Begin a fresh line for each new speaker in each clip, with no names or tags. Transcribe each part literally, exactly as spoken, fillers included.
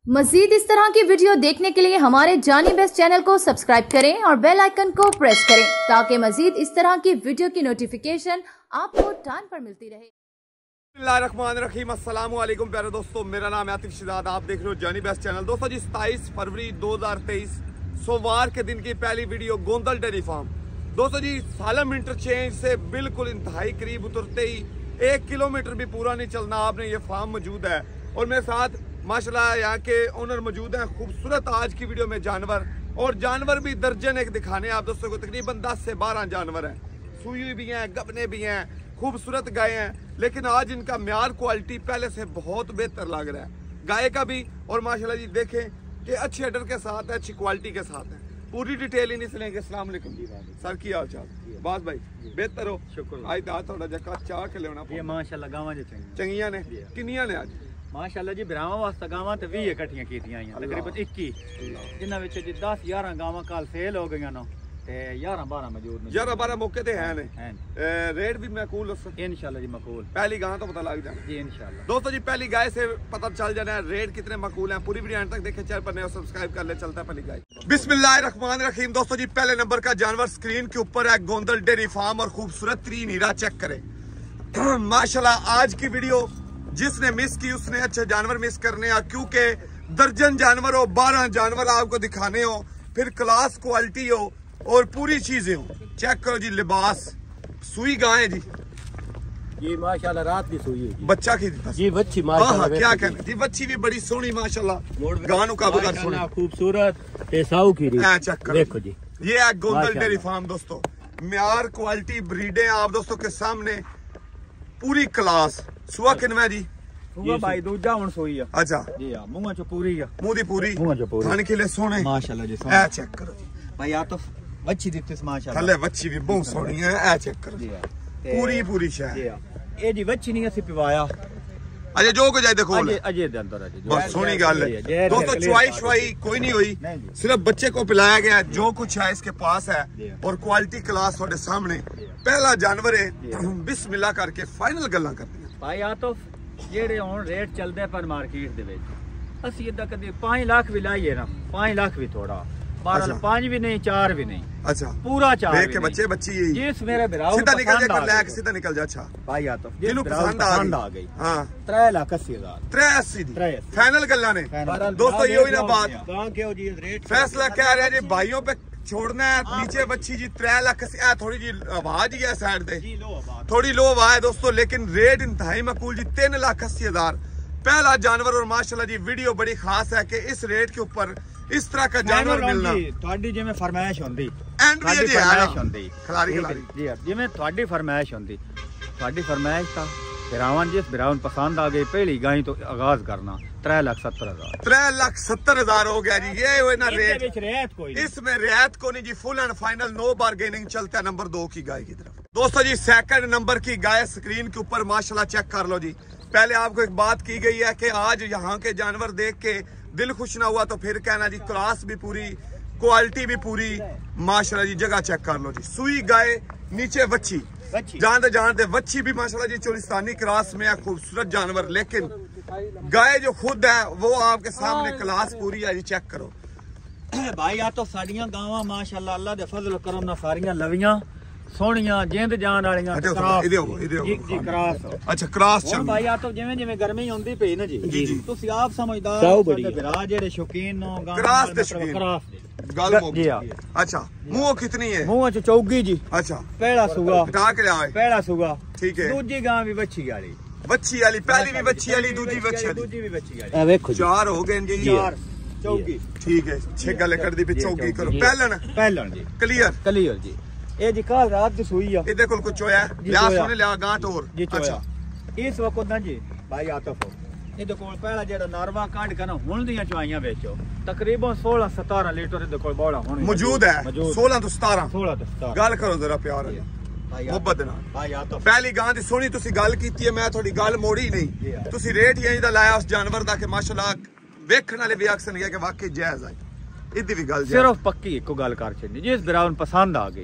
मजीद इस तरह की वीडियो देखने के लिए हमारे जानी बेस्ट चैनल को सब्सक्राइब करें और बेल आइकन को प्रेस करें ताकि मजीद इस तरह की वीडियो की नोटिफिकेशन आपको टाइम पर मिलती रहे।
बिस्मिल्लाहिर्रहमानिर्रहीम, अस्सलाम वालेकुम प्यारे दोस्तों, मेरा नाम है आतिफ शिदाद, आप देख रहे हो जानी बेस्ट चैनल। दोस्तों जी सताईस फरवरी दो हजार तेईस सोमवार के दिन की पहली वीडियो गोंदल डेयरी फार्म। दोस्तों जी सालम इंटरचेंज से बिल्कुल इंतहाई करीब उतरते ही एक किलोमीटर भी पूरा नहीं चलना आपने ये फार्म मौजूद है और मेरे साथ माशाल्लाह यहाँ के ओनर मौजूद हैं। खूबसूरत आज की वीडियो में जानवर और जानवर भी दर्जन एक दिखाने आप दोस्तों को, तकरीबन दस से बारह जानवर हैं, सुई भी हैं, गबने भी हैं, खूबसूरत गाय हैं, लेकिन आज इनका म्यार क्वालिटी पहले से बहुत बेहतर लग रहा है गाय का भी। और माशाल्लाह जी देखें कि अच्छे अडर के साथ है, अच्छी क्वालिटी के साथ है। पूरी डिटेल इन्हीं से लेंगे। अस्सलाम वालेकुम सर, की हाल चाल? बस भाई बेहतर हो, शुक्र। आज दा थोड़ा जका चाह के लेना ये माशाल्लाह गावां जे चंगियां ने, किन्नियां ने आज
माशाल्लाह जी ब्राह्मण वास्ते गावां ते बीस इकट्ठियां कीतियां हैं, तकरीबन इक्कीस, जिन्हां विच जी दस ग्यारह गावां कल सेल हो गईयां ना ते ग्यारह बारह मौजूद ने।
ग्यारह बारह मौके ते हैं ने, रेट भी माकूल
इंशाल्लाह जी माकूल।
पहली गाय तो पता लग जाना
जी इंशाल्लाह।
दोस्तों जी पहली गाय से पता चल जाना है रेट कितने माकूल हैं। पूरी वीडियो तक देखे, चैनल पर नए सब्सक्राइब कर ले। चलता है पहली गाय। बिस्मिल्लाहिर्रहमानिर्रहीम। दोस्तों जी पहले नंबर का जानवर स्क्रीन के ऊपर है, गोंदल डेयरी फार्म, और खूबसूरत तीन हीरा चेक करें माशाल्लाह। आज की वीडियो जिसने मिस की उसने अच्छे जानवर मिस करने हैं, क्योंकि दर्जन जानवर हो, बारह जानवर आपको दिखाने हो, फिर क्लास क्वालिटी हो और पूरी चीजें हो। चेक करो जी, लिबास, सुई गाय जी
जी माशाल्लाह, रात की सुई है
बच्चा की
जी, बच्ची माशाल्लाह
क्या कहना जी, बच्ची भी बड़ी सोहनी माशाल्लाह, गानू का बगैर सोहनी,
खूबसूरत ते साऊ की री।
चेक करो
देखो जी,
ये है गोंदल डेयरी फार्म दोस्तों। म्यार क्वालिटी ब्रीडें आप दोस्तों के सामने, पूरी क्लास। सुआ किनवा जी?
सुआ भाई दूजा हुन सोई है।
अच्छा
जी हां, मुंह चो पूरी है,
मुंह दी पूरी,
मुंह चो पूरी,
खाने के लिए सोने
माशाल्लाह जी।
ए चेक करो जी
भाई, आ तो बच्ची दिखती माशाल्लाह,
थल्ले बच्ची भी बहुत सोहनी है। ए चेक करो जी, पूरी पूरी शय
जी हां। ए जी बच्ची नहीं असि पिवाया
अजय जो को जाए देखो
अजय अजय दे अंदर अजय
बस सोहनी गल है दोस्तों। चुआई शुआई कोई नहीं हुई, सिर्फ बच्चे को पिलाया गया, जो कुछ है इसके पास है और क्वालिटी क्लास थोड़े सामने। पहला जानवर है, बिस्मिल्लाह करके फाइनल गल्लां करते हैं
भाई। आ तो जेड़े हुन रेट चलदे पर मार्केट दे विच असि इदा कदे पांच लाख भी लाइए ना, पांच लाख भी थोड़ा, बारह पांच भी नहीं, चार भी नहीं।
अच्छा
पूरा चार
देख के बच्चे बच्ची यही
जिस मेरे बिराव
सीधा निकल जा, कर ले के सीधा निकल जा। अच्छा
भाई आ तो
जिनु पसंद आ गई। हां
तीन लाख अस्सी हजार,
तीन अस्सी दी फाइनल गल्लां ने दोस्तों। ये हुई ना बात,
कहां क्यों जी रेट
फैसला कह रहे हैं जी भाइयों पे छोड़ना है। नीचे बच्ची जी त्रै लाख अस्सी, थोड़ी जी आवाज ही है साइड पे, थोड़ी लो आवाज है दोस्तों, लेकिन रेट इंतहाई मकूल जी, तीन लाख अस्सी हजार पहला जानवर। और माशाल्लाह जी वीडियो बड़ी खास है कि इस रेट के ऊपर इस तरह का जानवर मिलना
ਤੁਹਾਡੀ ਜਿਵੇਂ ਫਰਮਾਇਸ਼ ਹੁੰਦੀ,
ਐਂਡ ਵੀ ਜੀ
ਫਰਮਾਇਸ਼ ਹੁੰਦੀ
ਖਿਲਾਰੀ ਖਿਲਾਰੀ
ਜੀ, ਜਿਵੇਂ ਤੁਹਾਡੀ ਫਰਮਾਇਸ਼ ਹੁੰਦੀ, ਤੁਹਾਡੀ ਫਰਮਾਇਸ਼ ਤਾਂ ਬਿਰਾਵਨ ਜਿਸ ਬਿਰਾਵਨ पसंद आ गई पहली गाय तो आगाज करना त्रै लाख सत्तर हजार
त्रै लाख सत्तर हजार हो गया जी। ये हुए ना रेट,
रियायत कोई
इसमें रियायत को नहीं जी, full and final no bargaining चलता है। नंबर दो की गाय की तरफ दोस्तों जी, सेकंड नंबर की गाय स्क्रीन के ऊपर माशाल्लाह चेक कर लो जी। पहले आपको एक बात की गई है कि आज यहाँ के जानवर देख के दिल खुश ना हुआ तो फिर कहना जी, क्लास भी पूरी, क्वालिटी भी पूरी माशाल्लाह जी। जगह चेक कर लो जी, सुई गाय, नीचे बच्ची, जानते जानते बच्ची भी माशाल्लाह जी चोलिस्तानी क्रास में है, खूबसूरत जानवर। लेकिन गाय जो खुद है वो आपके सामने क्लास पूरी है जी, चेक करो
भाई। आ तो साड़ियां गावां माशाल्लाह अल्लाह दे फजल करम ना सारियां लवियां सोहणियां जिंद जान वालियां क्रास जी, क्रास।
अच्छा क्रास चल
भाई। आ तो जिवें जिवें गर्मी होंदी पई ना जी, तुसी आप समझदार बिरा जेड़े शौकीन हो
क्रास दे शौकीन,
क्रास
गल हो गई। अच्छा मुंह कितनी है?
मुंह च चौगी जी।
अच्छा
पहला सुगा
हटा के लाए,
पहला सुगा
ठीक है।
दूजी गां भी बच्ची वाली,
बच्ची वाली, पहली भी बच्ची वाली, दूजी बच्ची वाली,
दूजी भी बच्ची वाली। ए देखो
चार हो गए जी,
चार चौगी,
ठीक है। छह गल कर दी, फिर चौकी करो। पहलन
पहलन जी,
क्लियर
क्लियर जी। ए जी कल रात दी सोई आ,
ਇਹਦੇ ਕੋਲ ਕੁਛ ਹੋਇਆ ਲਿਆ ਸੋਨੇ ਲਿਆ ਗਾਂਟ ਹੋਰ।
ਅੱਛਾ ਇਸ ਵਕਤ ਨਾ ਜੀ ਭਾਈ ਆਤਫ ਇਹਦੇ ਕੋਲ ਪਹਿਲਾ ਜਿਹੜਾ ਨਾਰਵਾ ਕੱਢ ਕੇ ਨਾ ਹੁਣ ਦੀਆਂ ਚਵਾਈਆਂ ਵੇਚੋ, ਤਕਰੀਬਨ सोलह सतारह ਲੀਟਰ ਇਹਦੇ ਕੋਲ ਬੋੜਾ ਹੋਣੀ
ਮੌਜੂਦ ਹੈ। सोलह ਤੋਂ सतारह
सोलह ਤੋਂ सतारह
ਗੱਲ ਕਰੋ ਜ਼ਰਾ ਪਿਆਰ ਨਾਲ, ਮੁਹੱਬਤ ਨਾਲ।
ਭਾਈ ਆਤਫ
ਪਹਿਲੀ ਗਾਂ ਦੀ ਸੋਹਣੀ ਤੁਸੀਂ ਗੱਲ ਕੀਤੀ ਹੈ, ਮੈਂ ਤੁਹਾਡੀ ਗੱਲ ਮੋੜੀ ਨਹੀਂ। ਤੁਸੀਂ ਰੇਟ ਹੀ ਦਾ ਲਾਇਆ ਉਸ ਜਾਨਵਰ ਦਾ ਕਿ ਮਾਸ਼ਾਅੱਲਾ ਵੇਖਣ ਵਾਲੇ ਵੀ ਅਕਸਰ ਗਿਆ ਕਿ ਵਾਕਈ ਜਾਇਜ਼ ਹੈ। ਇਹਦੀ ਵੀ ਗੱਲ
ਸਿਰਫ ਪੱਕੀ ਇੱਕੋ ਗੱਲ ਕਰ ਛੱਡੀ, ਜਿਸ ਬਿਰਾਵਨ ਪਸੰਦ ਆ ਗਈ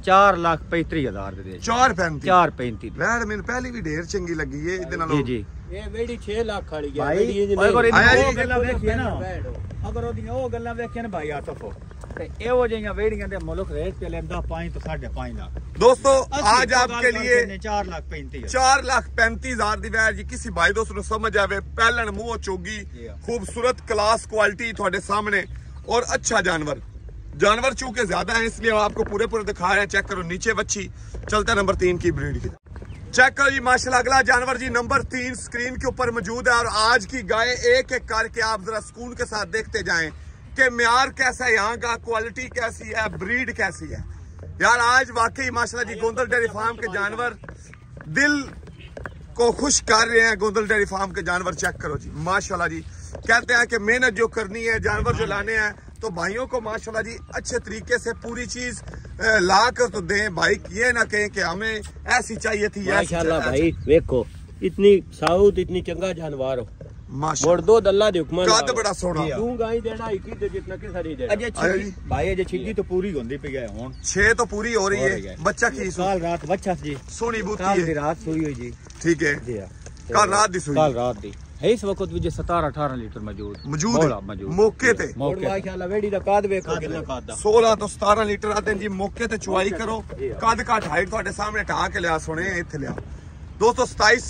चार लाख पैंतीस हजार दे
चार पैंती
चार पैंती
वैड मैंने पहली भी ढेर चंगी लगी है इदे नालों
जी जी
ये वेड़ी छह लाख वाली गया
भाई अगर इन्हों गल्ला देखिए ना अगर ओदियां ओ गल्ला देखिए ना भाई आसफ ते एवो जिहियां वेड़ियां दे मुल्क रेट पे लेंदा पाँच तो साढ़े पाँच लाख।
दोस्तों आज आपके लिए
चार लाख पैंतीस
चार लाख पैंतीस हजार दी वैड जी किसी भाई दोस्त नु समझ आवे पहलन मुंह चोगी खूबसूरत क्लास क्वालिटी थोड़े सामने और अच्छा जानवर जानवर चूंकि ज्यादा है इसलिए आपको पूरे पूरे दिखा रहे हैं। चेक करो नीचे बच्ची चलता नंबर तीन की ब्रीड की चेक करो जी माशाल्लाह अगला जानवर जी नंबर तीन स्क्रीन के ऊपर मौजूद है और आज की गाय एक एक करके आप जरा सुकून के साथ देखते जाएं कि म्यार कैसा है यहाँ का, क्वालिटी कैसी है, ब्रीड कैसी है। यार आज वाकई माशाल्लाह जी गोंदल डेयरी फार्म के जानवर दिल को खुश कर रहे हैं। गोंदल डेयरी फार्म के जानवर चेक करो जी माशाल्लाह जी। कहते हैं कि मेहनत जो करनी है जानवर जो लाने हैं तो भाइयों को माशाल्लाह जी अच्छे तरीके से पूरी चीज ला कर तो दें भाई, ये ना कहें कि हमें ऐसी चाहिए थी।
माशाल्लाह भाई देखो इतनी साउथ इतनी चंगा जानवर हो माशाल्लाह दो दल्ला दे हुक्म
कद बड़ा सोना
तू गाय देना इकी दे जितना के सारी दे
अजय छिगी भाई अजय छिगी तो पूरी होंदी पे गए हुन
छह तो पूरी हो रही है। बच्चा की
कल रात बच्चा जी
सोनी बूती
कल दी रात सोई हुई जी
ठीक है
जी
कल रात दी सोई
कल रात दी है इस वक्त भी सत्रह अठारह लीटर मौजूद
मौजूद
मौजूद
मौके ते
माशाल्लाह वेड़ी दा कद वेखो कितना कद दा
सोलह तो सत्रह लीटर आते जी मौके ते चुआई करो कद का हाइट ਤੁਹਾਡੇ सामने ढा के लिया सोने इथे लिया दोस्तों सताईस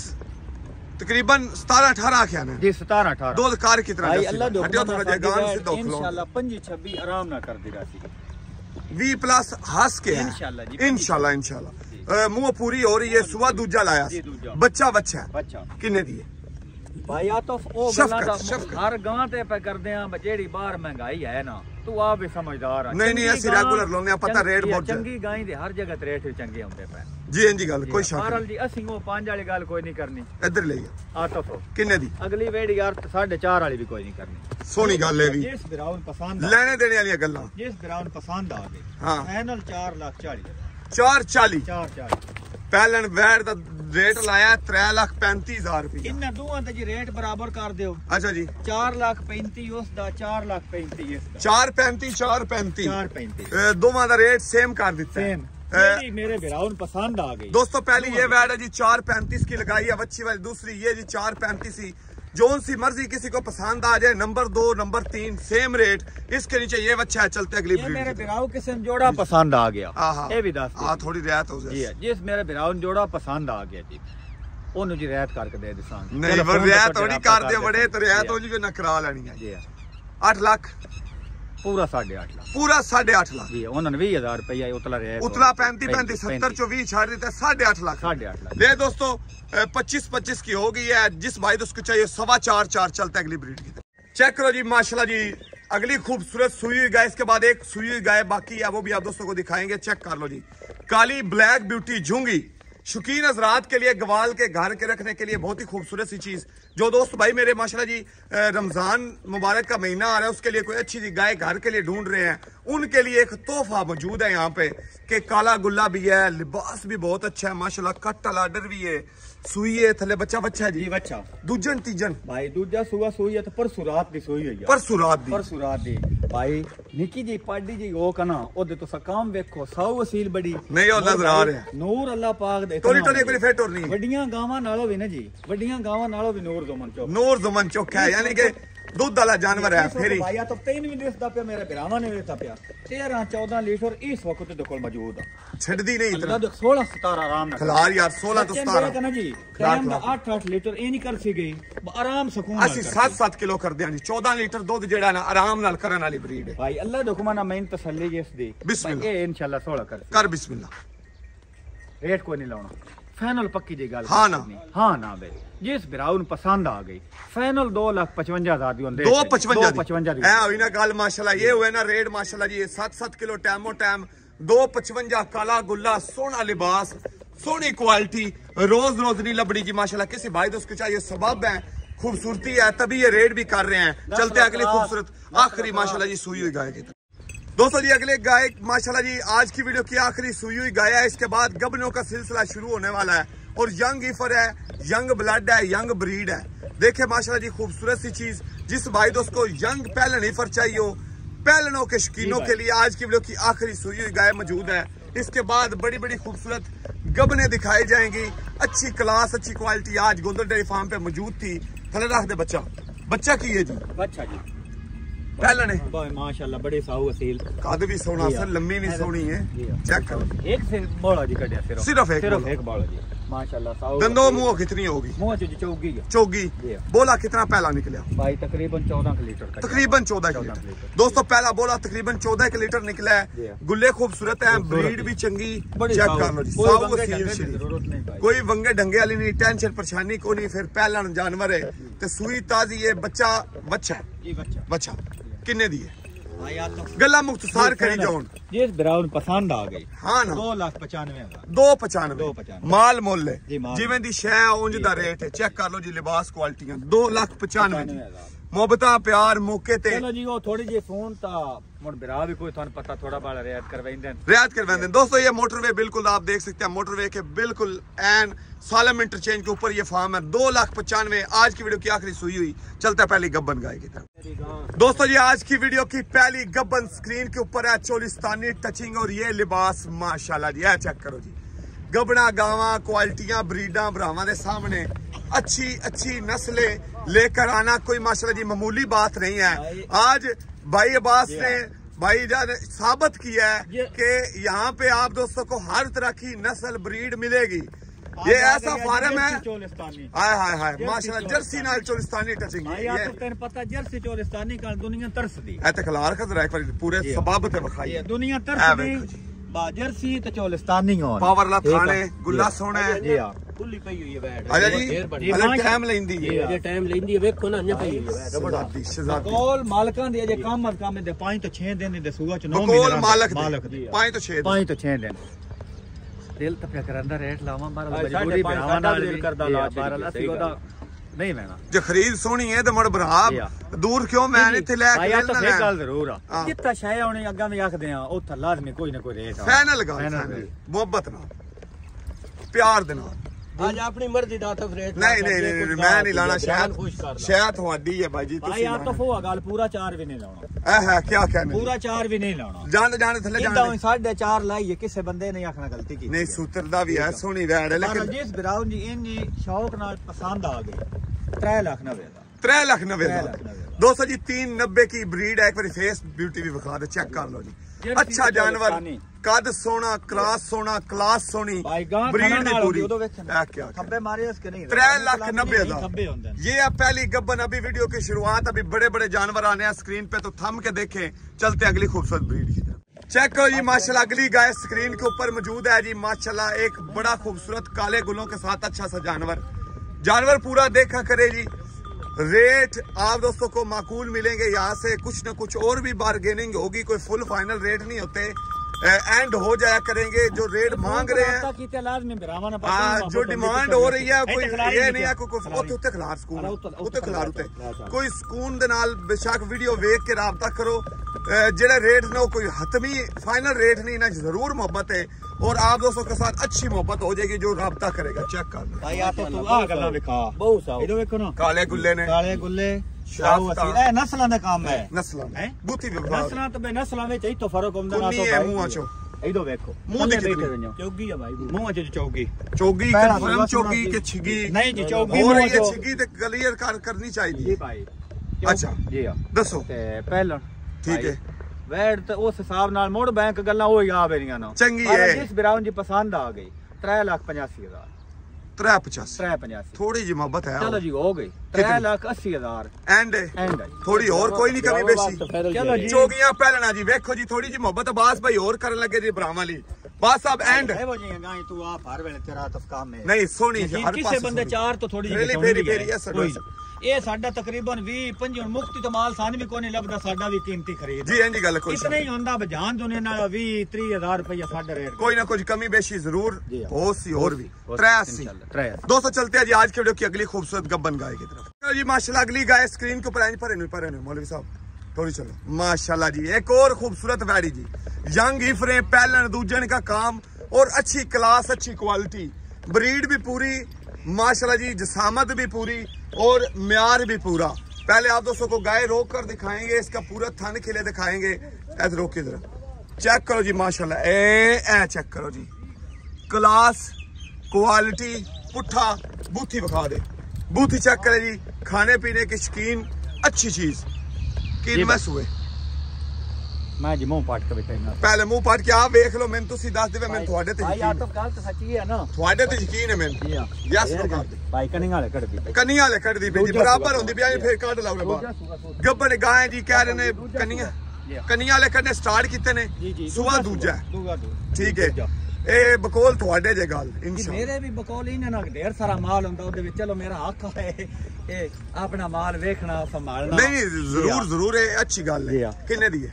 तकरीबन सत्रह अठारह आख्या ने जी सत्रह अठारह दो कार कितना
भाई अल्लाह दो
थोड़ा जिहा गान से दो
इंशाल्लाह पच्चीस छब्बीस आराम ना कर दी रासी
बीस प्लस हंस के
इंशाल्लाह जी
इंशाल्लाह इंशाल्लाह मुंह पूरी हो रही है। सुबह दूजा लाया बच्चा बच्चा है
बच्चा
किन्ने दी
भाई आ तो ओ गल्ला दा हर गां ते पे करदे आ जेड़ी बाहर महंगाई है ना तू आप भी समझदार है।
नहीं नहीं ऐसी रेगुलर लोने आ पता रेट बहुत
चंगी गाय दे हर जगह रेट चंगे होंदे पे
जी हां जी गल कोई शक
नहीं जी असि वो पांच वाली गल कोई नहीं करनी
इधर ले
आ तो
किन्ने दी
अगली वेड़ी यार साढ़े चार वाली भी कोई नहीं करनी
सोनी गल है भी
जिस बिराउन पसंद
लेने देने वाली गल्ला
जिस बिराउन पसंद आ गई
हां
फाइनल चार लाख चालीस
चार चालीस
चार चालीस
पहलन वैट दा रेट लाया त्रै लाख पैंतीस हजार रुपये
इन्ना दोवां ते जी रेट बराबर कर दियो। अच्छा जी चार लाख पैंतीस उस दा चार लाख पैंतीस इस दा
चार पैंतीस चार पैंतीस
चार पैंतीस
दोवां दा रेट सेम कर दिता
सेम मेरे बिराउन पसंद आ गई।
दोस्तों पहली ये वैट है जी चार पैंतीस की लगाई है बच्ची वाली, दूसरी ये जी चार पैंतीस ही जोन सी मर्जी किसी को पसंद आ जाए। नंबर दो नंबर तीन सेम रेट, इसके नीचे ये बच्चा है चलते अगली
ये मेरे बिराउ किस्म जोड़ा पसंद आ गया ये भी दस
हां थोड़ी रियायत हो जाए
जी जिस मेरे बिराउन जोड़ा पसंद आ गया जी ओनु जी रियायत करके दे दिसां
नहीं वो रियायत थोड़ी कर दे बड़े तो रियायत हो जी ना करा लेनी है जी आठ लाख
पूरा साढ़े आठ लाख
पूरा साढ़े आठ लाख
जी उन्होंने बीस हजार रुपया उतला रियायत
उतला पैंतीस पैंतीस सत्तर चौबीस छाड़ देता है साढ़े आठ लाख
साढ़े आठ लाख
ले दोस्तों पच्चीस पच्चीस की हो गई है। जिस भाई दोस्त को चाहिए सवा चार चार चलता है अगली ब्रीड की। चेक करो जी माशाल्लाह जी अगली खूबसूरत सुई हुई गाय, इसके बाद एक सुई हुई गाय बाकी है वो भी आप दोस्तों को दिखाएंगे। चेक कर लो जी काली ब्लैक ब्यूटी झुंगी शौकीन हजरात के लिए गवाल के घर के रखने के लिए बहुत ही खूबसूरत सी चीज। जो दोस्त भाई मेरे माशाल्लाह जी रमजान मुबारक का महीना आ रहा है उसके लिए कोई अच्छी सी गाय घर के लिए ढूंढ रहे हैं उनके लिए एक तोहफा मौजूद है यहाँ पे कि काला गुल्ला भी है, लिबास भी बहुत अच्छा है माशाल्लाह, कट लाडर भी है, सुई है थले बच्चा बच्चा जी
बच्चा
दूजन तीजन
भाई दूजा सुबह सुई है तो परसु रात दी सुई है
परसु रात दी
परसु रात दी भाई निकी जी पाडी जी ओ कना ओदे तो काम देखो सौ वसील बड़ी
नहीं ओ नजर आ रहा है
नूर अल्लाह पाक दे
टोली टोली कोई फेट और नहीं
वड्डियां गावां नालों भी ना जी वड्डियां गावां नालों भी नूर ज़मन चौक
नूर ज़मन चौक है यानी कि दूध वाला जानवर है फेरी
भाई तो तीन भी दिसदा पे मेरे बिरावा ने देता पे तेरह चौदह लीटर इस वक्त ते कोल मौजूद है
छड़दी नहीं इतना
देख सोलह सत्रह आराम ना
खलार यार सोलह तो सत्रह
कना जी टाइम दा आठ आठ लीटर ए नहीं कर सी गई आराम सुकून
असि सात सात किलो कर दिया जी चौदह लीटर दूध जेड़ा ना आराम नाल करन वाली ब्रीड है
भाई अल्लाह दे हुक्म ना मैं तसल्ली इस दी
बिस्मिल्लाह
ए इंशाल्लाह सोलह कर
कर बिस्मिल्लाह
रेट कोई नहीं लाना फाइनल पक्की जी गल
हां ना
हां ना बे जिस बिराउन पसंद आ गई फाइनल दो लाख पचवंजा हजार दी
दो पचवंजा
पचवंजा दी
है हुई ना गल माशाल्लाह ये हुए ना रेट माशाल्लाह जी सात सात किलो टाइमो टाइम दो पचवंजा काला गुल्ला सोना लिबास सोनी क्वालिटी रोज रोज नहीं लबड़ी जी माशाल्लाह। किसी भाई दोस्त को चाहिए सबब है खूबसूरती है तभी ये रेट भी कर रहे हैं। चलते अगली खूबसूरत आखिरी माशाल्लाह जी सुई हुई गाय की दोस्तों जी अगले गाय माशाल्लाह जी आज की वीडियो की आखिरी सुई हुई गाय है। इसके बाद गबनों का सिलसिला शुरू होने वाला है और यंग ईफर है, यंग ब्लड है, यंग ब्रीड है। देखे माशाल्लाह जी खूबसूरत सी चीज। जिस भाई दोस्त को यंग पहलन ईफर चाहिए हो, पहलनों के शौकीनों के लिए आज की वीडियो की आखिरी सुई हुई गाय मौजूद है। इसके बाद बड़ी बड़ी खूबसूरत गबने दिखाई जाएंगी। अच्छी क्लास अच्छी क्वालिटी आज गोंदल डेयरी फार्म पे मौजूद थी। थले रख दे बच्चा, बच्चा की है जी,
बच्चा जी
पहला ने
माशाल्लाह बड़े साहू असील,
कद भी सोना सर, लंबी भी सोनी है। चेक करो,
एक से बोला जी कटिया सिर्फ
सिर्फ एक
सिर्फ एक बोला जी माशाल्लाह साहू।
दंदों मुंह कितनी होगी?
मुंह जी चौगी है,
चौगी। बोला कितना पहला निकला
भाई? तकरीबन चौदह लीटर का,
तकरीबन चौदह लीटर। दोस्तों पहला बोला तकरीबन चौदह के लीटर निकला है। गुल्ले खूबसूरत है, ब्रीड भी चंगी। चेक कर लो जी, कोई वंगे ढंगे वाली नहीं, टेंशन परेशानी को नहीं। फिर पहला जानवर है ते सूई ताजी है। बच्चा बच्चा बच्चा किन्ने दी है? गला मुख्तसार करी जाऊन
जिस ब्राउन पसंद आ गई।
हाँ ना,
दो लाख पचानवे हजार
दो पचानवे माल मुल है जिवें दी शै उंज दा रेट है। चेक कर लो जी, लिबास क्वालिटियां दो लाख पचानवे। मोहब्बता प्यार मौके ते
चलो जी वो थोड़ी जी फोन ता मुड़ बिरा भी कोई थान पता थोड़ा बड़ा रियायत करवाइंदे
रियायत करवाइंदे। दोस्तों ये मोटरवे बिल्कुल आप देख सकते हैं, मोटरवे के बिल्कुल एन सालम इंटरचेंज के ऊपर ये फार्म है। दो लाख पचानवे। आज की वीडियो की आखिरी सुई हुई। चलता है पहली गब्बन गाय की तरफ। दोस्तों ये आज की वीडियो की पहली गब्बन स्क्रीन के ऊपर है, चोलिस्तानी टचिंग और ये लिबास माशाल्लाह जी। है चेक करो जी, गबना गावा क्वालिटियां ब्रीडा भरावां दे सामने अच्छी अच्छी नस्लें लेकर आना कोई माशाल्लाह जी मामूली बात नहीं है। आज भाई अब्बास ने भाई जान साबित किया है कि यहाँ पे आप दोस्तों को हर तरह की नस्ल ब्रीड मिलेगी। ये ऐसा फार्म है, हाय हाय हाय माशाल्लाह, जर्सी नाल चोलिस्तानी टचिंग।
ये पता जर्सी चोलिस्तानी का दुनिया तरसदी
है। खलार का जरा एक बार पूरे सबाबत बखाई
दुनिया तरसदी जर्सी तो चोलिस्तानी हो
पावर ला थाने गुल्ला सोना है।
जी हां
खुली पई हुई है बैठ।
अच्छा जी, अलग टाइम लेंदी है,
ये टाइम लेंदी है। देखो ना अन्य पई हुई है
शहजादी शहजादी
कोल मालकां दे जे काम काम दे पांच तो छह दिन दे सुगा च नौ
कोल मालक
मालक
दे पांच तो छह
पांच तो छह दिन दिल तो फिर करंदा रेट लावा मार मजबूरी बनावा नाल करदा ला बारह अस्सी ओदा नहीं मैना जे
खरीद सोनी है तो मड़ भरा दूर क्यों मैं इथे ले के
तो फिर गल जरूर आ जितना शय होने अगा में आखदे आ ओथा लाजमी कोई ना कोई रेट आ।
फाइनल गल मोहब्बत नाल प्यार दे नाल
आज अपनी मर्जी दा तो रेट
नहीं नहीं नहीं मैं नहीं लाना। शायद शायद ਤੁਹਾਡੀ है भाई जी।
भाई आप तो फोआ गल पूरा चार भी नहीं लाना।
ए है क्या कहने
पूरा चार भी नहीं लाना।
जान जान थले जान
साढ़े चार लाइए किसी बंदे ने आखना गलती की
नहीं। सूत्र दा भी है सोनी वैड है लेकिन
जिस ब्राउन जी इन्नी शौक नाल पसंद आ गई त्रै लाख नब्बे दा
त्रै लाख नब्बे दोस्तों जी तीन नब्बे की ब्रीड है। एक बार फेस ब्यूटी भी बखा दे, चेक कर लो जी। अच्छा जानवर, कद सोना, क्लास सोना, क्लास सोनी, ब्रीड भी पूरी। क्या त्रै लाख नब्बे हजार। ये है पहली गब्बन। अभी वीडियो की शुरुआत, अभी बड़े बड़े जानवर आने हैं स्क्रीन पे, तो थम के देखें। चलते अगली खूबसूरत ब्रीड की तरफ। चेक करो जी माशाल्लाह, अगली गाय स्क्रीन के ऊपर मौजूद है जी माशाल्लाह। एक बड़ा खूबसूरत काले गुलों के साथ अच्छा सा जानवर। जानवर पूरा देखा करे जी। रेट आप दोस्तों को माकूल मिलेंगे यहाँ से, कुछ न कुछ और भी बार्गेनिंग होगी, कोई फुल फाइनल रेट नहीं होते। एंड हो जाया करेंगे जो रेट मांग रहे हैं, जो डिमांड हो रही है। कोई ये नहीं है कोई खिलार सुकून उत्ते खिलार उत्ते कोई सुकून दे नाल बेशक वीडियो वेख के राबता करो। जेड़े रेट ने कोई हतमी फाइनल रेट नहीं ना, जरूर मोहब्बत है और आप दोस्तों के साथ अच्छी मोहब्बत हो जाएगी जो राबता करेगा। चेक कर भाई आप तो तू आ गल्ला दिखा बहुत सा इधर देखो ना, काले गुल्ले ने काले गुल्ले ए नस्लां दा काम है। नस्लां है बूथी भी नस्लां तो बे नस्लां विच ई तो फर्क हुंदा ना। तो भाई मुंह चो इधर देखो मुंह दे कितनी चौगी है भाई, मुंह च चौगी चौगी कन्फर्म चौगी के छिगी नहीं जी चौगी और ये छिगी ते क्लियर कर करनी चाहिए जी भाई। अच्छा जी हां दसो ते पहला ठीक है वैड तो उस हिसाब नाल मोड़ बैंक गल्ला हो आ बेरियां ना चंगी है। जिस ब्राउन जी पसंद आ गई त्रै लाख पचासी हजार त्रै पचासी त्रै पचासी थोड़ी जी मोहब्बत है। चलो जी हो गई त्रै लाख अस्सी हजार एंड एंड थोड़ी और कोई नहीं कमी बेशी। चलो जी चौगियां पहलना जी वेखो जी थोड़ी जी मोहब्बत बास भाई और करन लगे जी ब्राह्मण ली बस साहब एंड है वो जी गाय तू आप हर वेले तेरा तो काम में नहीं सोनी हर किसी बंदे चार तो थोड़ी जी फेरी फेरी है। ये साडा तकरीबन बीस पच्चीस मुक्ति तो माल सान भी कोई नहीं लगदा, साडा भी कीमती खरीद जी इंजी गल कोई इतना ही होंदा बजान दुनिया नाल बीस तीस हजार रुपया साडा रेट कोई ना कुछ कमी बेशी जरूर हो सी और भी तिरासी दोस्तों। चलते हैं जी आज के वीडियो की अगली खूबसूरत गब्बन गाय की तरफ जी माशाल्लाह। अगली गाय स्क्रीन के ऊपर आई पर नहीं पर मौलवी साहब थोड़ी चलो माशाल्लाह जी। एक और खूबसूरत वैडी जी, यंग हिफरे पहलन दूजन का काम और अच्छी क्लास अच्छी क्वालिटी, ब्रीड भी पूरी माशाल्लाह जी, जसामत भी पूरी और म्यार भी पूरा। पहले आप दोस्तों को गाय रोक कर दिखाएंगे, इसका पूरा थन खिले दिखाएंगे। ऐसे रोक की तरफ चेक करो जी माशाल्लाह, ए ए चेक करो जी, क्लास क्वालिटी, पुट्ठा बूथी बखा दे, बूथी चेक करे जी, खाने पीने की शकीन, अच्छी चीज की मस हुए।
मैं जी मुंह पाट के बैठा
पहले मुंह पाट के आप देख लो, मैंने तुसी दस देवे, मैंने थोड़े ते
भाई आप तो गल तो सच्ची है ना,
थोड़े ते यकीन है मैंने। यस नो
भाई कनिया वाले कट दी,
कनिया वाले कट दी बेटी बराबर होंदी भी, फिर काट लाओ ले बाहर। गब्बन गाय जी कह रहे ने कनिया, कनिया वाले करने स्टार्ट किते ने, सुबह दूजा ठीक है। ए बकोल थोड़े जे गल इंशाल्लाह,
मेरे भी बकोल ही ना, ढेर सारा माल हुंदा ओदे विच, चलो मेरा हक है ए अपना माल देखना संभालना।
नहीं जरूर जरूर है, अच्छी गल है। किन्ने दी है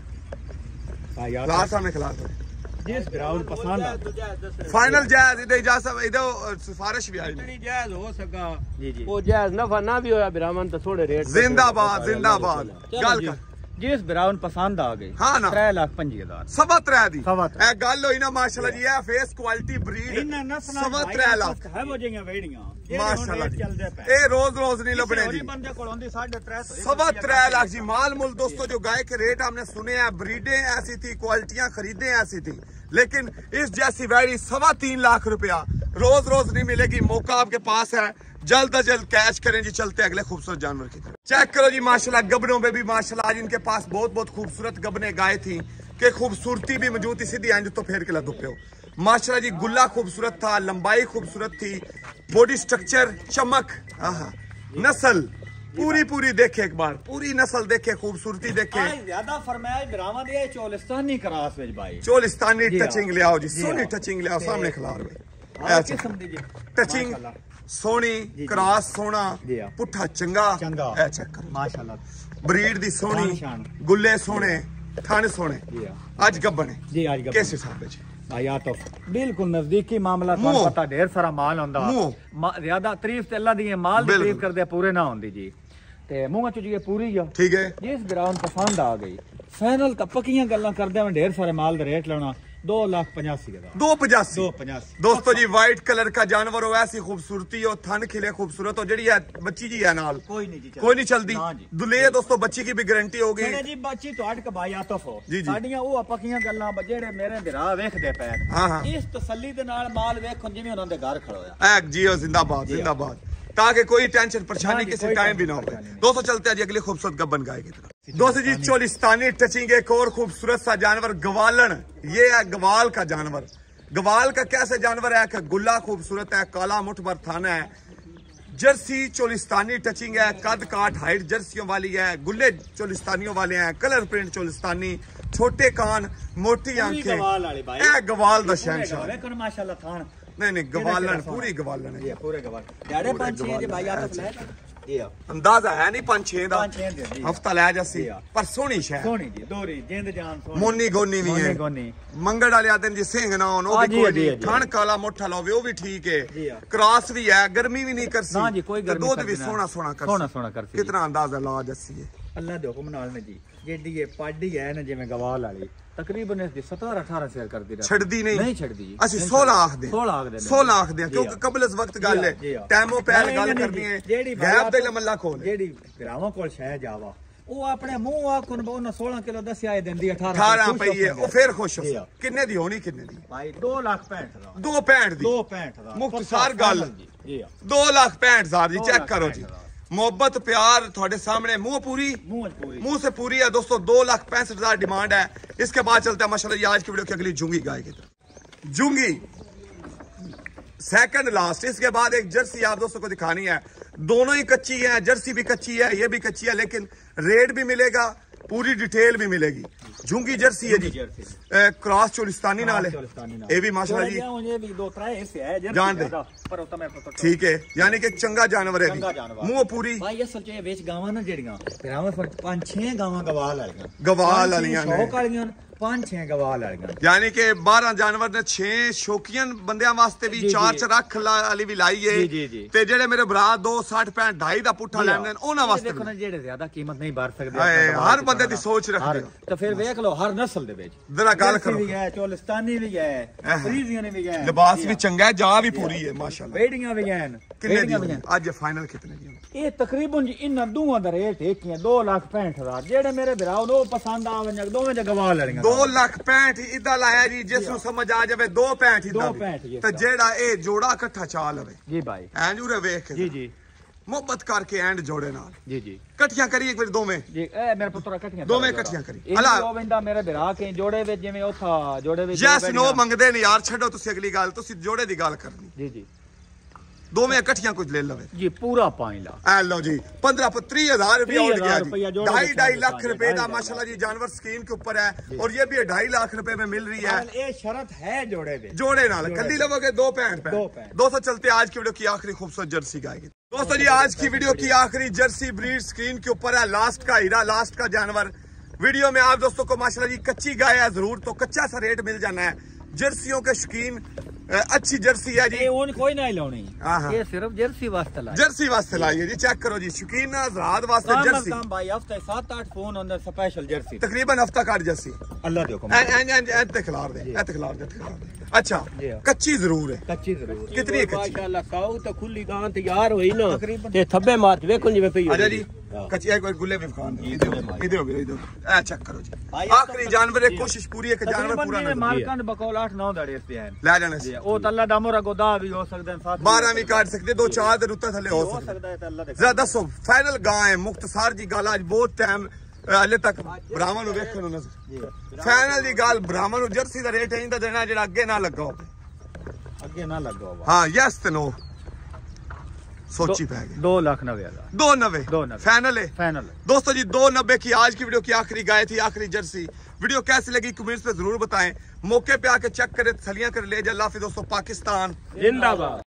क्लास में खिला दो
जिस ग्राउंड पसंद आ,
फाइनल जायज इधर इजाजत इधर सिफारिश भी आई नहीं,
जायज हो सका जी जी, वो जायज नफा ना भी होया ब्राह्मण तो थोड़े रेट।
जिंदाबाद जिंदाबाद, गल कर
जिस ब्राउन पसंद आ गई।
हाँ ना,
त्रै लाख पंजी हजार
सवा त्रै दी
सवा त्रै
ए गल होई ना माशाल्लाह जी, ए फेस क्वालिटी ब्रीड सवा त्रै लाख
है वो जियां वेड़ियां
माशाल्लाह जी, ए रोज रोज नहीं लबने जी,
बंदे कोल होंदी साढ़े त्रै सौ
सवा त्रै लाख जी। माल मुल दोस्तों जो गाय के रेट हमने सुने हैं, ब्रीडें ऐसी थी, क्वालिटियां खरीदें ऐसी थी, लेकिन इस जैसी वैड़ी सवा तीन लाख रुपया रोज रोज नहीं मिलेगी। मौका आपके पास है, जल्द अज जल्द कैच करें जी। चलते अगले खूबसूरत जानवर की तरफ। चेक करो जी माशाल्लाह, गबनों में भी माशाल्लाह आज इनके पास बहुत बहुत खूबसूरत गबने गाय थी कि खूबसूरती भी मौजूद थी। सीधी आंज तो फेर के ला दुपे हो माशाल्लाह जी, गुल्ला खूबसूरत था, लंबाई खूबसूरत थी, बॉडी स्ट्रक्चर, चमक, आहा नस्ल पूरी पूरी देखे, एक बार पूरी नस्ल देखे, खूबसूरती देखे।
ज्यादा फरमाइश ब्राह्मण ये चोलिस्तानी क्रास विच भाई,
चोलिस्तानी टचिंग ले आओ जी, सोनी टचिंग ले आओ सामने खिलार में, टचिंग सोनी, क्रॉस सोना, पुट्ठा चंगा ए चेक करो माशाल्लाह, ब्रीड दी सोनी, गुल्ले सोने, थन सोने, आज गब्बने जी, आज गब्बने किस हिसाब से भाई आ तो बिल्कुल नजदीकी मामला, तो पता ढेर सारा माल होंदा, ज्यादा तारीफ ते अल्लाह दी है, माल दी तारीफ करदे पूरे ना होंदी जी, ते मुंह च जी पूरी है ठीक है।
जिस ग्राउंड पसंद आ गई, फाइनल तो पक्कियां गल्लां करदे में, ढेर सारे माल दा रेट लेना दो लाख पचासी हजार,
दो पचासी
दो पचासी
दोस्तों जी। व्हाइट कलर का जानवर हो, ऐसी खूबसूरती हो, थन खिले खूबसूरत हो, जड़ी है बच्ची जी है नाल
कोई नहीं जी,
कोई नहीं चलती दुले दोस्तों, बच्ची की भी गारंटी होगी
जी। बच्ची तो अटक भाई आतफ हो जी, साडियां वो पक्कियां गल्लां जेड़े मेरे भरा वेखदे पै,
हां हां
इस तसल्ली दे नाल माल वेखो जिवें उन्हां दे घर खड़ोया,
ए जी जिंदाबाद जिंदाबाद, ताकि कोई टेंशन परेशानी किसी टाइम भी ना हो। दोस्तों चलते हैं जी अगली खूबसूरत गब्बन गाय की तरफ। दोस्तों जी चोलिस्तानी टचिंग एक और खूबसूरत सा जानवर गवालन, ये है गवाल का जानवर। गवाल का कैसे जानवर है कि गुल्ला खूबसूरत है, काला मुठ भर थाना है, जर्सी चोलिस्तानी टचिंग है, कद काठ हाइट जर्सियों वाली है, गुल्ले चोलिस्तानियों वाले हैं, कलर प्रिंट चोलिस्तानी, छोटे कान, मोटी आंखें, ए गवाल दा शहंशाह
माशाल्लाह थान।
नहीं नहीं गवालन, पूरी गवालन है,
पूरे गवाल डेढ़े पांच छह जे भाई आप ले
अंदाजा है नहीं पांच छह दा, हफ्ता ले जासी, पर सोहनी शह
सोहनी जी, दोरी जिंद जान सोहनी,
मोनी गोनी भी है, मंगड़ वाले आते जी सिंह ना होन, ओ भी कोई खान काला मोटा लावे ओ भी ठीक है, क्रॉस भी है, गर्मी भी नहीं करसी ना जी, कोई गर्मी दूध भी सोना सोना कर
सोना सोना कर,
कितना अंदाजा ला जासी है
अल्लाह दे हुक्म नाल ने जी। जेडी ये पाडी है ना जिवें गवाल वाली, तकरीबन इस दी सत्रह अठारह शेयर कर दी,
छड़दी नहीं
नहीं छड़दी जी,
असि सोलह आख दे,
सोलह आख दे,
सोलह आख दे, क्योंकि कबल इस वक्त गल है, टाइमो पहल गल करनी है, गैप दे लमल्ला खोल
जेडी भरावां कोल शह जावा, ओ अपने मुंह आखन बो ना सोलह किलो दस्या है देंदी अठारह
अठारह पई है, ओ फिर खुश हो। किन्ने दी होनी, किन्ने दी
भाई दो लाख पैंठ हजार,
दो पैंठ दी,
दो पैंठ हजार
मुख्तसार गल जी, दो लाख पैंठ हजार जी। चेक करो जी, मोहब्बत प्यार थोड़े सामने, मुंह पूरी मुंह से पूरी है दोस्तों। दो लाख पैंसठ हजार डिमांड है। इसके बाद चलता है माशाल्लाह जी आज की वीडियो की अगली जूंगी गाय की तरफ। जूंगी सेकंड लास्ट, इसके बाद एक जर्सी आप दोस्तों को दिखानी है, दोनों ही कच्ची है, जर्सी भी कच्ची है, ये भी कच्ची है, लेकिन रेट भी मिलेगा, पूरी डिटेल भी मिलेगी। झुंगी जर्सी है जी, क्रॉस चोलिस्तानी नाल है, ये भी माशाल्लाह जी जान दे, ठीक है, यानी कि चंगा जानवर है, मुंह पूरी
भाई असल च विच गावां ना जेड़ियां फिरावां पांच छह गावां गवाल वालियां
गवाल वालियां ने
शौक वालियां पांच छह गवाल वालियां,
यानी कि बारह जानवर ने छह शौकीन बंदियां वास्ते भी चार चरख वाली भी लाई है, ते जेड़े मेरे भरा दो साठ पैंठ ढाई दा पुट्ठा लैंदे उन्हां वास्ते देखो ना जेड़े ज्यादा कीमत नहीं भर सकदे, हर बंदे दी सोच रखदे तो फिर देख लो हर नस्ल दे विच जरा गल करो,
भी है चोलिस्तानी भी है, फ्रीजियन भी है,
लिबास भी चंगा है, जा भी पूरी है माशाल्लाह,
बेड़ियां भी हैं।
कितने दी आज फाइनल कितने दी?
ये तकरीबन जी इन दोवां दा रेट एक ही है, दो लाख पैंठ हजार। जेड़े मेरे भरा नो पसंद आवे दोवें च गवाल लड़ियां,
दो दो लाख पैंठ इदा लाया जी, जिसनु समझ आ जावे दो पैंठ इदा ते जेड़ा ए जोड़ा इकट्ठा चा लवे
जी भाई
एंड उरे वेख के
जी जी
मोहब्बत करके एंड जोड़े नाल
जी जी
इकट्ठियां करी एक बार दोवें
जी ए मेरे पुत्र इकट्ठियां
दोवें इकट्ठियां करी
अला ओ बंदा मेरे बिरा के जोड़े विच जिवें ओथा जोड़े विच
यस नो मंगदे नहीं यार, छड्डो तुसी अगली गल, तुसी जोड़े दी गल करनी
जी जी
दोवें इकट्ठियां कुछ ले लवे
जी पूरा पाँच लाख
ए लो जी पंद्रह त्री हजार रुपया उड़ गया जी, ढाई ढाई लाख रुपए का माशाल्लाह जी जानवर स्क्रीन के ऊपर है और ये भी ढाई लाख रुपए में मिल रही है।
ये शर्त है जोड़े में
जोड़े नाल कल्ली लोगे दो पैंठ पे दोस्तों चलते आज की वीडियो की आखिरी खूबसूरत जर्सी गाएगी। दोस्तों जी आज की वीडियो की आखिरी जर्सी ब्रीड स्क्रीन के ऊपर है, लास्ट का हीरा लास्ट का जानवर। वीडियो में आप दोस्तों को माशाल्लाह जी कच्ची गाय है जरूर तो कच्चा सा रेट मिल जाना है। जर्सियों के शौकीन अच्छी जर्सी है जी,
ये कोई ना लानी, ये सिर्फ जर्सी वास्ते लाई,
जर्सी वास्ते लाई है जी। चेक करो जी शौकीन हज़रात वास्ते जर्सी
भाई हफ्ते सात आठ फोन अंदर स्पेशल जर्सी
तकरीबन हफ्ता काट जर्सी
अल्लाह दे हुक्म
ऐ खिलार दे ऐ खिलार दे खिलार दे। अच्छा कच्ची जरूर है,
कच्ची जरूर
कितनी है कच्ची?
माशाल्लाह साऊ तो खुली गां तैयार होई ना ते थब्बे मार वेखो जिवें पई।
अच्छा जी कच्ची एक बार गुल्ले में खान दे इधर इधर इधर ऐ चेक करो जी। आखिरी जानवर एक कोशिश पूरी है कि जानवर पूरा ना
मालकन बकौल आठ नौ दड़े पे हैं
ले जाने से
ओ त अल्लाह दामो रा गोदा भी हो सकदे हैं
बारह भी काट सकते दो चार दे रुत्ता थले हो सकदा है त अल्लाह दे। जरा दसो फाइनल गां है मुख्तसार जी गल आज बहुत टाइम हले तक ब्राह्मण नु वेखण नु नजर फाइनल दी गल ब्राह्मण नु जर्सी दा रेट इंदा देना जेड़ा अगे ना लगा हो
अगे ना लगा हो। हां
यस ते नो सोची पै गए
दो लाख नब्बे हजार
दो नब्बे फाइनल है
फाइनल।
दोस्तों जी दो नब्बे की आज की वीडियो की आखिरी गाय थी आखिरी जर्सी। वीडियो कैसी लगी कमेंट्स पे जरूर बताएं, मौके पे आके चेक करें थलियां कर ले। अल्लाह हाफिज़ दोस्तों, पाकिस्तान
जिंदाबाद।